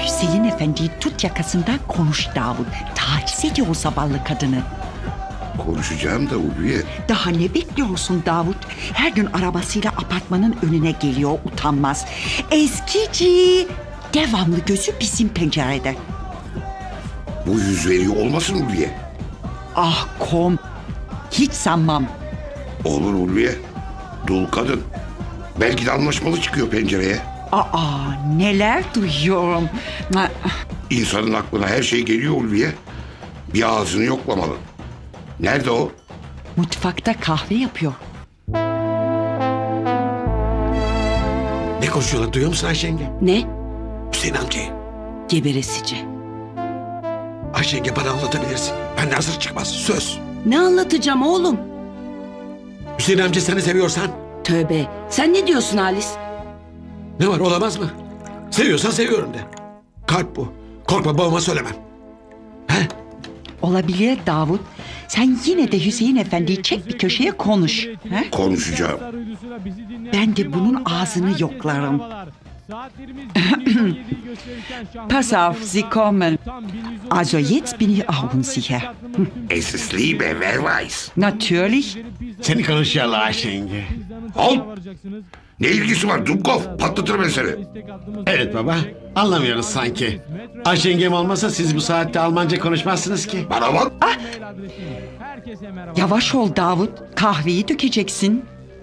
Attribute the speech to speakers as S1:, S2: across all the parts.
S1: Hüseyin Efendi'yi tut yakasından konuş Davut. Taciz ediyor o zavallı kadını.
S2: Konuşacağım da Ulviye.
S1: Daha ne bekliyorsun Davut? Her gün arabasıyla apartmanın önüne geliyor, utanmaz. Eskici. Devamlı gözü bizim pencerede.
S2: Bu yüz veriyor olmasın Ulviye?
S1: Ah kom. Hiç sanmam.
S2: Olur Ulviye. Dul kadın. Belki de anlaşmalı çıkıyor pencereye.
S1: Aa, neler duyuyorum.
S2: İnsanın aklına her şey geliyor Ulviye. Bir ağzını yoklamalı. Nerede o?
S1: Mutfakta kahve yapıyor.
S3: Ne konuşuyorlar duyuyor musun Ayşe yenge?
S4: Ne?
S3: Hüseyin amcayı.
S4: Geberesici.
S3: Ayşe yenge bana anlatabilirsin. Ben de hazır çıkmaz söz.
S4: Ne anlatacağım oğlum?
S3: Hüseyin amca seni seviyorsan
S4: Tövbe. Sen ne diyorsun Halis?
S3: ne var olamaz mı? Seviyorsan seviyorum de. Kalp bu. Korkma babama söylemem. He?
S1: Olabilir Davut. Sen yine de Hüseyin Efendi'yi çek bir köşeye konuş. He?
S2: Konuşacağım.
S1: Ben de bunun ağzını yoklarım. Pass auf, Sie kommen. Also jetzt bin ich auch unsicher.
S2: Es ist Liebe, wer weiß.
S1: Natürlich.
S3: Seni konuşuyorlar Ayşe yenge.
S2: Al. Ne ilgisi var Dumkov? Patlatır ben seni.
S3: Evet baba. Anlamıyoruz sanki. Ayşe yengem olmasa siz bu saatte Almanca konuşmazsınız ki.
S2: Bana bak.
S1: Yavaş ol Davut. Kahveyi dökeceksin.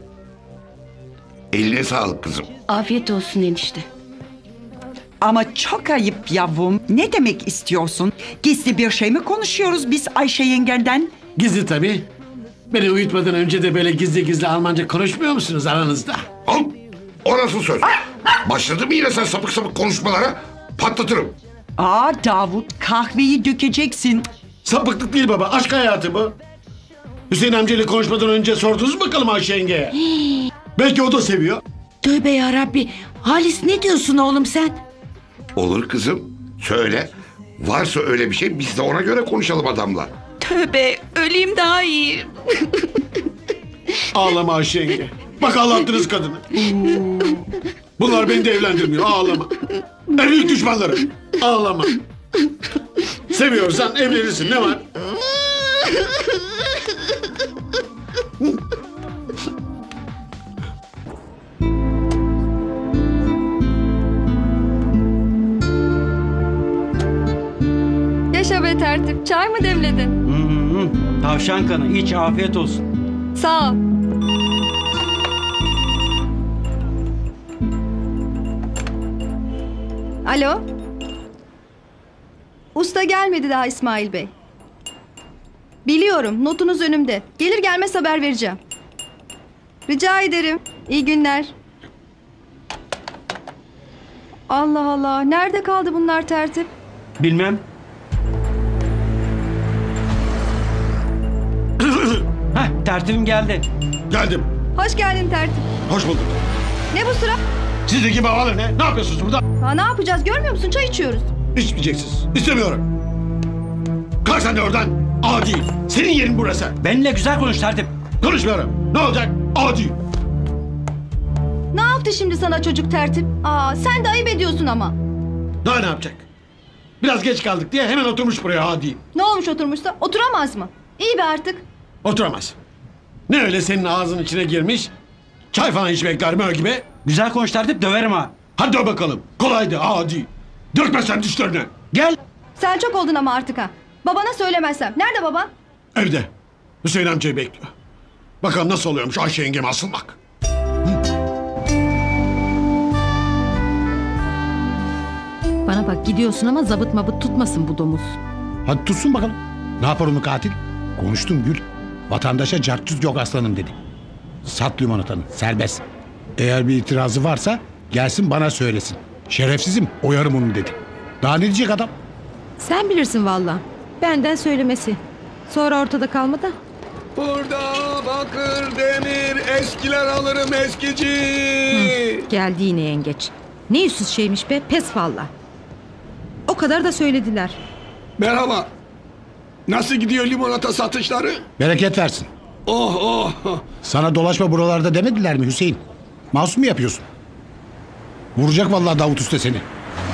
S2: Eline sağlık kızım.
S4: Afiyet olsun enişte.
S1: Ama çok ayıp yavrum. Ne demek istiyorsun? Gizli bir şey mi konuşuyoruz biz Ayşe yengenden?
S3: Gizli tabii. Beni uyutmadan önce de böyle gizli gizli Almanca konuşmuyor musunuz aranızda?
S2: Al. O nasıl söz? Başladın mı yine sen sapık sapık konuşmalara? Patlatırım.
S1: Aa Davut, kahveyi dökeceksin.
S3: Sapıklık değil baba, aşk hayatı bu. Hüseyin amcayla konuşmadan önce sordunuz mu bakalım Ayşe yengeye? Belki o da seviyor.
S4: Tövbe yarabbi. Halis ne diyorsun oğlum sen?
S2: Olur kızım. Söyle. Varsa öyle bir şey biz de ona göre konuşalım adamla.
S4: Tövbe öleyim daha iyi.
S3: Ağlama Ayşe yenge. Bak ağlattınız kadını. Bunlar beni de evlendirmiyor, ağlama. Evlilik düşmanları, ağlama. Seviyorsan evlenirsin, ne var?
S5: Yaşa be tertip. Çay mı demledin?
S6: Tavşan kanı iç afiyet olsun.
S5: Sağ ol. Alo. Usta gelmedi daha İsmail Bey. Biliyorum, notunuz önümde. Gelir gelmez haber vereceğim. Rica ederim. İyi günler. Allah Allah. Nerede kaldı bunlar tertip?
S6: Bilmem. Heh, tertibim geldi.
S3: Geldim,
S5: Hoş geldin tertip.
S3: hoş bulduk.
S5: Ne bu sıra?
S3: Sizdeki havalı ne? Ne yapıyorsunuz burada?
S5: Ha, ne yapacağız görmüyor musun? Çay içiyoruz.
S3: İçmeyeceksiniz, istemiyorum. Kalk sen de oradan, adi. Senin yerin burası.
S6: Benimle güzel konuş tertip.
S3: Konuşmuyorum, ne olacak? Adi.
S5: Ne yaptı şimdi sana çocuk tertip? Aa, sen de ayıp ediyorsun ama.
S3: Daha ne yapacak? Biraz geç kaldık diye hemen oturmuş buraya adi.
S5: Ne olmuş oturmuşsa? Oturamaz mı? İyi be artık.
S3: Oturamaz. Ne öyle senin ağzının içine girmiş? Çay falan içmekler mö gibi.
S6: Güzel konuş tertip döverim ha.
S3: Hadi dön bakalım. Kolaydı adi. Dökme sen dişlerini.
S6: Gel.
S5: Sen çok oldun ama artık ha. Babana söylemezsem. Nerede baban?
S3: Evde. Hüseyin amcayı bekliyor. Bakalım nasıl oluyormuş Ayşe yengeme asılmak.
S7: Bana bak gidiyorsun ama zabıt mabıt tutmasın bu domuz.
S8: Hadi tutsun bakalım. Ne yapar onu katil? Konuştum Gül. Vatandaşa cartçut yok aslanım dedi. Sat limonatanı serbest. Eğer bir itirazı varsa gelsin bana söylesin. Şerefsizim oyarım onu dedi. Daha ne diyecek adam?
S7: Sen bilirsin valla. Benden söylemesi. Sonra ortada kalma da.
S9: Burada bakır demir eskiler alırım eskici.
S7: Geldi yine yengeç. Ne yüzsüz şeymiş be pes valla. O kadar da söylediler.
S9: Merhaba. Nasıl gidiyor limonata satışları?
S8: Bereket versin.
S9: Oh oh.
S8: Sana dolaşma buralarda demediler mi Hüseyin? Masum mu yapıyorsun? Vuracak vallahi Davut Usta seni.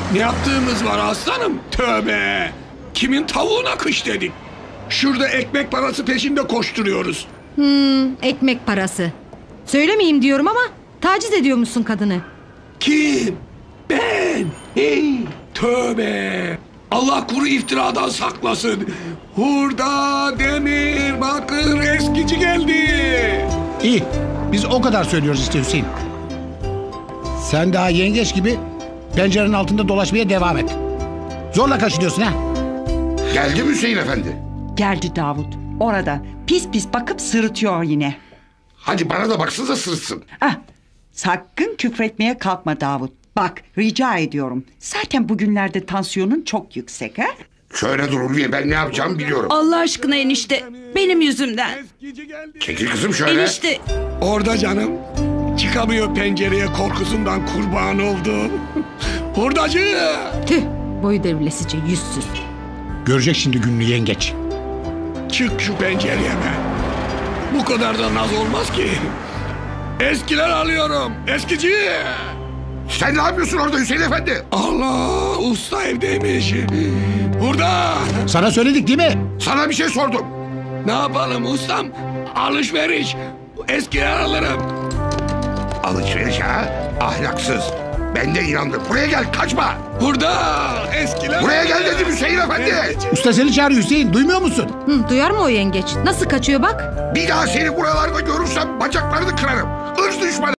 S9: Ne yaptığımız var aslanım? Tövbe. Kimin tavuğuna kış dedik. Şurada ekmek parası peşinde koşturuyoruz.
S7: Ekmek parası. Söylemeyeyim diyorum ama taciz ediyor musun kadını?
S9: Kim? Ben. Hey, tövbe. Allah kuru iftiradan saklasın. Hurda, demir, bakır, eskici geldi.
S8: İyi. Biz o kadar söylüyoruz işte Hüseyin. Sen daha yengeç gibi pencerenin altında dolaşmaya devam et. Zorla kaçırıyorsun ha.
S2: Geldi mi Hüseyin Efendi?
S1: Geldi Davut. Orada pis pis bakıp sırıtıyor yine.
S2: Hadi bana da baksın da sırıtsın.
S1: Ah, sakın küfretmeye kalkma Davut. Bak rica ediyorum. Zaten bugünlerde tansiyonun çok yüksek ha?
S2: Şöyle dur Ulviye, ben ne yapacağımı biliyorum.
S4: Allah aşkına enişte. Benim yüzümden.
S9: Eskici geldi.
S2: Çekil kızım şöyle.
S4: Enişte.
S9: Orada canım. Çıkamıyor pencereye, korkusundan kurban oldu. Hurdacı.
S7: Tüh, boyu devrilesice yüzsüz.
S8: Görecek şimdi gününü yengeç.
S9: Çık şu pencereye be. Bu kadar da naz olmaz ki. Eskiler alıyorum. Eskici.
S2: Sen ne yapıyorsun orada Hüseyin Efendi?
S9: Allah, usta evdeymiş. Burada.
S8: Sana söyledik değil mi?
S2: Sana bir şey sordum.
S9: Ne yapalım ustam? Alışveriş. Eskiler alırım.
S2: Alışveriş ha? Ahlaksız. Ben de inandım. Buraya gel, kaçma.
S9: Burada. Eskiler
S2: Buraya gel
S9: alırım.
S2: dedim Hüseyin Efendi.
S8: Usta seni çağırıyor Hüseyin. Duymuyor musun?
S7: Hı, duyar mı o yengeç? Nasıl kaçıyor bak?
S2: Bir daha seni buralarda görürsem bacaklarını kırarım. Irz düşmanı.